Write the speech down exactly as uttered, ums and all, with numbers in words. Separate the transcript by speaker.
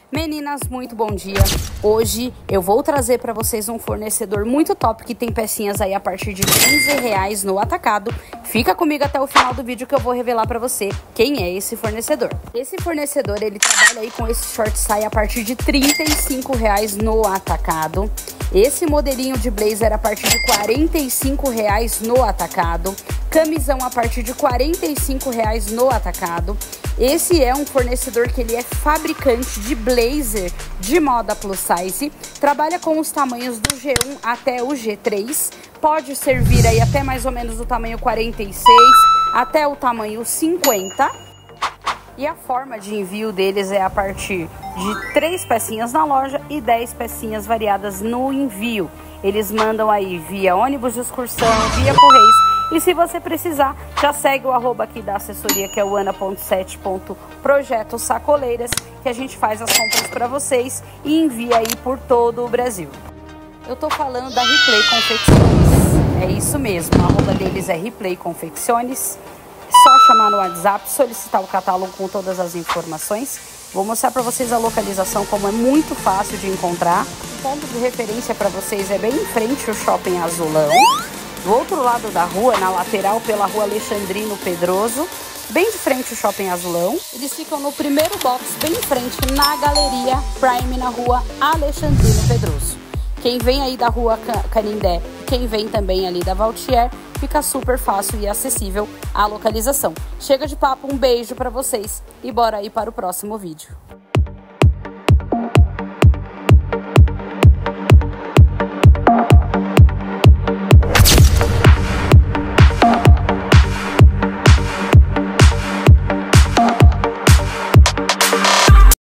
Speaker 1: Meninas, muito bom dia. Hoje eu vou trazer para vocês um fornecedor muito top que tem pecinhas aí a partir de quinze reais no atacado. Fica comigo até o final do vídeo que eu vou revelar para você quem é esse fornecedor. Esse fornecedor, ele trabalha aí com esse short saia a partir de trinta e cinco reais no atacado. Esse modelinho de blazer a partir de quarenta e cinco reais no atacado. Camisão a partir de quarenta e cinco reais no atacado. Esse é um fornecedor que ele é fabricante de blazer de moda plus size. Trabalha com os tamanhos do G um até o G três. Pode servir aí até mais ou menos do tamanho quarenta e seis até o tamanho cinquenta. E a forma de envio deles é a partir de três pecinhas na loja e dez pecinhas variadas no envio. Eles mandam aí via ônibus de excursão, via correios. E se você precisar, já segue o arroba aqui da assessoria, que é o ana ponto sete ponto projeto sacoleiras, que a gente faz as compras para vocês e envia aí por todo o Brasil. Eu tô falando da Replay Confecções. É isso mesmo, a arroba deles é Replay Confecções. É só chamar no WhatsApp, solicitar o catálogo com todas as informações. Vou mostrar para vocês a localização, como é muito fácil de encontrar. O ponto de referência para vocês é bem em frente ao Shopping Azulão. Do outro lado da rua, na lateral, pela rua Alexandrino Pedroso, bem de frente ao Shopping Azulão. Eles ficam no primeiro box, bem em frente, na Galeria Prime, na rua Alexandrino Pedroso. Quem vem aí da rua Canindé, quem vem também ali da Valtier, fica super fácil e acessível a localização. Chega de papo, um beijo para vocês e bora aí para o próximo vídeo.